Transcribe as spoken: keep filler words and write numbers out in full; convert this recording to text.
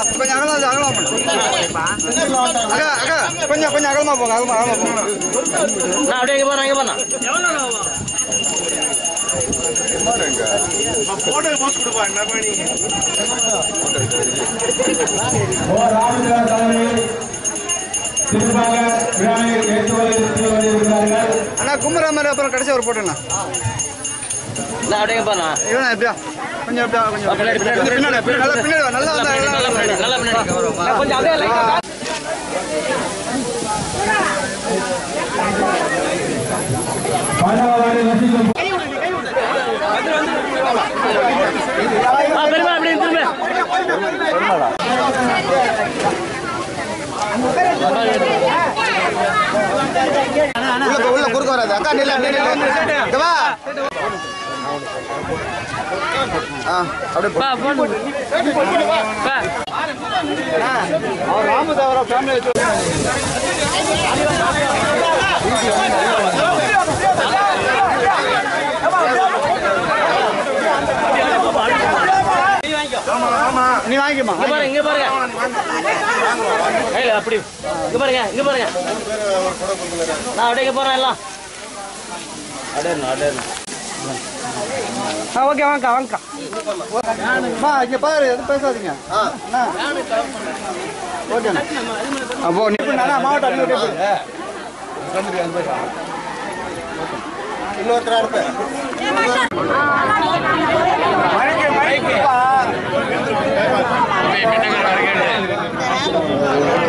கொஞ்சம் அகலம் அகலம் அக்கா அக்கா கொஞ்சம் கொஞ்சம் அகலமா போங்க அகலமா அகலமா போங்க நான் அப்படியே இங்கே போறேன் இங்கே போறேன் போட்டோ போஸ்ட் கொடுப்பா என்ன பண்ணி அண்ணா கும்புற மாதிரி அப்புறம் கடைசி ஒரு போட்டோண்ணா நான் அப்படியே போறேன் இவனா எப்படியா கொஞ்சம் எப்படியா கொஞ்சம் பின்னாடி பின்னாடி பின்னாடி நல்லா வந்தா நல்லா பின்னாடி கொஞ்சம் அப்படியே லைட்டா பெருமா அப்படி திரும்ப உள்ள உள்ள குறுக்க வராது அக்கா நில்ல நில்ல வா ஆ அப்படியே பா போடு பா அவர் ராமதாவர ஃபேமிலி ஆமா ஆமா நீ வாங்கிக்கமா இங்க பாருங்க இங்க பாருங்க கையில அப்படி இங்க பாருங்க இங்க பாருங்க நான் அப்படியே போறேன் எல்லாம் அப்படியே அப்படியே ஆ ஓகே வாங்கக்கா வாங்கக்கா மா இங்க பாரு எதுவும் பேசாதீங்க ஓகே அப்போ நீ பண்ணா மாவட்டம் அங்கே இன்னொருத்தரா இருப்பேன்